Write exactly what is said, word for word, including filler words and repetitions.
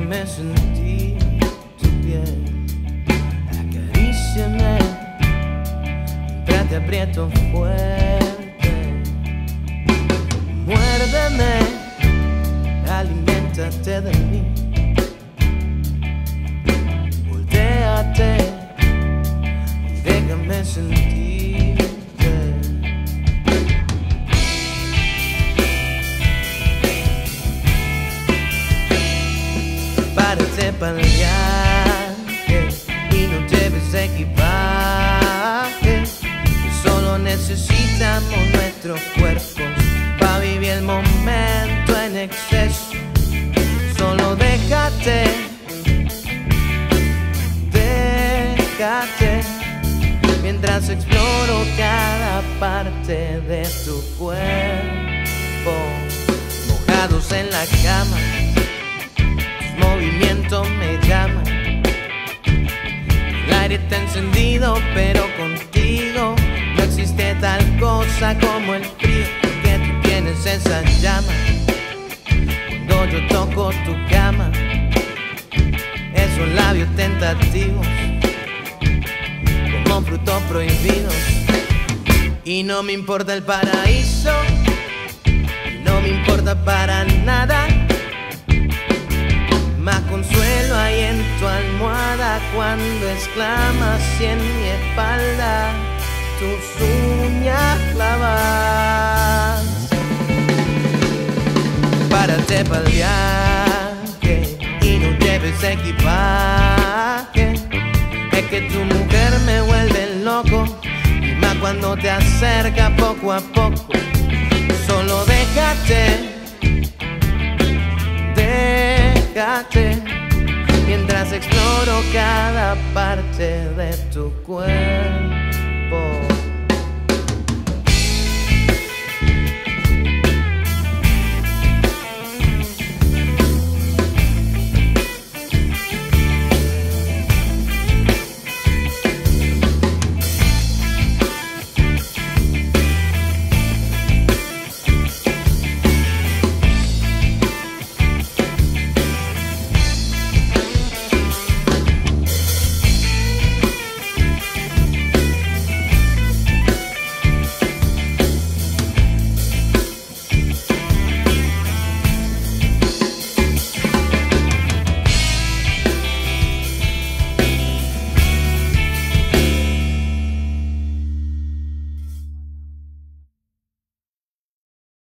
Déjame sentir tu piel, acaríciame mientras te aprieto fuerte. Muérdeme, aliméntate de mí. Voltéate y déjame sentirte. Párate pa'l viaje y no lleves equipaje, que solo necesitamos nuestros cuerpos pa' vivir el momento en exceso. Solo déjate, déjate, mientras exploro cada parte de tu cuerpo. Mojados en la cama, movimiento me llama. El aire está encendido, pero contigo no existe tal cosa como el frío, porque tú tienes esa llama. Cuando yo toco tu cama, esos labios tentativos como frutos prohibidos. Y no me importa el paraíso, no me importa para nada. Más consuelo hay en tu almohada cuando exclamas y en mi espalda tus uñas clavas. Párate pa'l viaje y no lleves equipaje, es que tu mujer me vuelve loco, y más cuando te acerca poco a poco. Solo déjate, déjate, mientras exploro cada parte de tu cuerpo.